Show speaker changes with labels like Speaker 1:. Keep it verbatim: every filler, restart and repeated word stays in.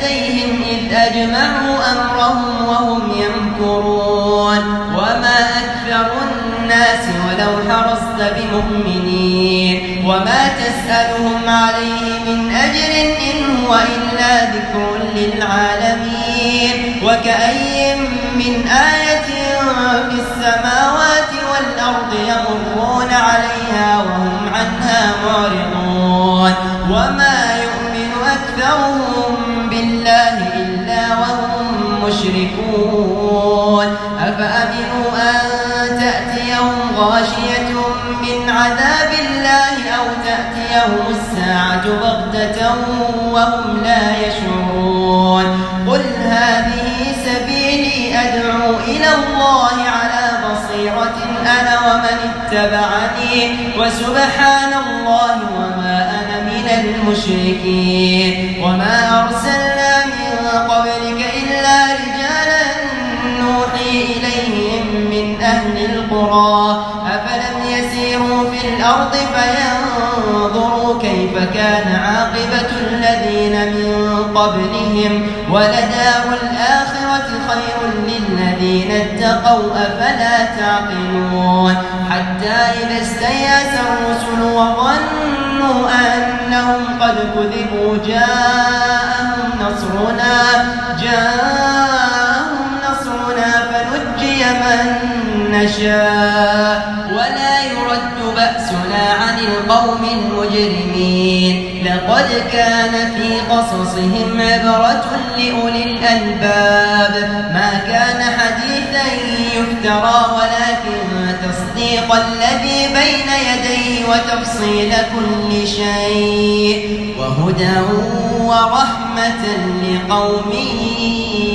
Speaker 1: لديهم إذ أجمعوا أمرهم وهم يمكرون وما أكثر الناس ولو حرصت بمؤمنين وما تسألهم عليه من أجر إن هو إلا ذكر للعالمين وكأي من آية في السماوات والأرض يمرون عليها وهم عنها معرضون وما يؤمن أكثرهم بالله إلا وهم مشركون أفأمنوا أن تأتيهم غاشية من عذاب الله أو تأتيهم الساعة بغتة وهم لا يشعرون قل هذه سبيلي أدعو إلى الله على بصيرة أنا ومن اتبعني وسبحان الله وما أنا من المشركين وما أرسلنا من قبلك إلا رجالا نوحي إليهم من أهل القرى أفلم يسيروا في الأرض فينظروا كيف كان عاقبة الذين من قبلهم ولدار الآخرة خير للذين اتقوا أفلا تعقلون حتى إذا استيأس الرسل وظنوا أنهم قد كذبوا جاءهم نصرنا جاءهم نصرنا فنجي من نشاء ولا يرد بأسنا عن القوم المجرمين لقد كان في قصصهم عبرة لأولي الألباب ما كان حديثا يفترى ولكن تصديق الذي بين يديه وتفصيل كل شيء وهدى ورحمة لقوم